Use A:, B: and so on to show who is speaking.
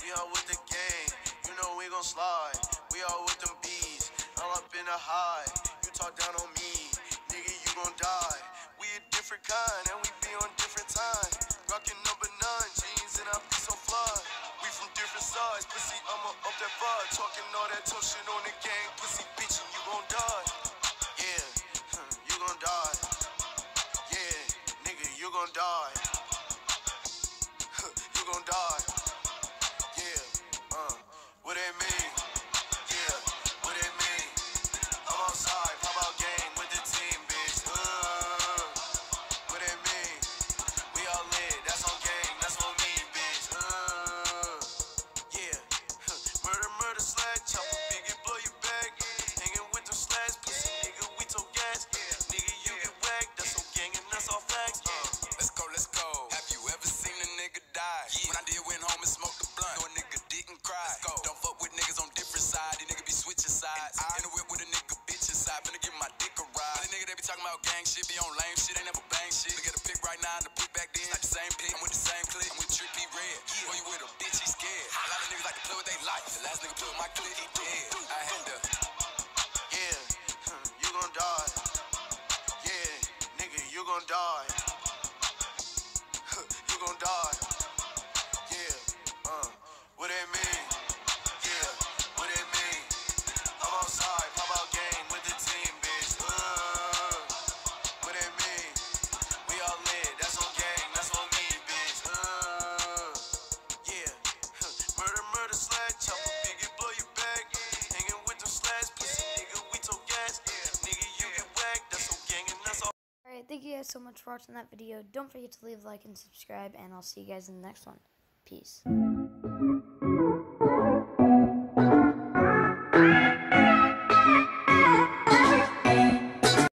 A: We all with the gang, you know we gon' slide. We all with them bees, all up in the high. You talk down on me, nigga, you gon' die. We a different kind, and we be on different time. Rockin' number 9 jeans, and I be so fly. We from different sides, pussy, I'ma up that vibe. Talking all that tough shit on the gang, pussy, bitch, and you gon' die. Yeah, you gon' die. Yeah, nigga, you gon' die. You gon' die. Yeah, what it mean? Yeah, what it mean? I'm outside, pop out gang with the team, bitch. What it mean? We all lit, that's on gang, that's on me, bitch. Yeah, murder, murder, slag, chopper, biggie, blow your back. Hanging with them slags, pussy nigga, we told gas. Nigga, you get whacked, that's on gang and that's all facts.
B: Let's go, let's go. Have you ever seen a nigga die? Yeah. When I did, went home and smoked the blunt. No, a nigga didn't cry. Let's go. Don't fuck with niggas on different sides. These niggas be switching sides. In the whip with a nigga bitch inside. Finna give my dick a ride. The nigga they be talking about gang shit, be on lame shit, ain't never bang shit. Look at the pic right now and the pic back then. Not the same pic. I'm with the same clip. I'm with Trippy Red. Yeah. When you with a bitch, he scared. A lot of niggas like to play with their life. The last nigga play with my clip, he dead. I had to.
A: Yeah, you gon' die. Yeah, nigga, you gon' die. You gon' die. Yeah, what it mean? Yeah, what it mean? I'm outside, pop out gang with the team, bitch. What it mean? We all lit, that's on gang, that's on me, bitch. Yeah, murder, murder, slag, chopper, biggie, blow your back. Hanging with them slags, pussy nigga, we told gas. Nigga, you get whacked, that's on gang and that's all.
C: Alright, thank you guys so much for watching that video. Don't forget to leave a like and subscribe, and I'll see you guys in the next one. Peace.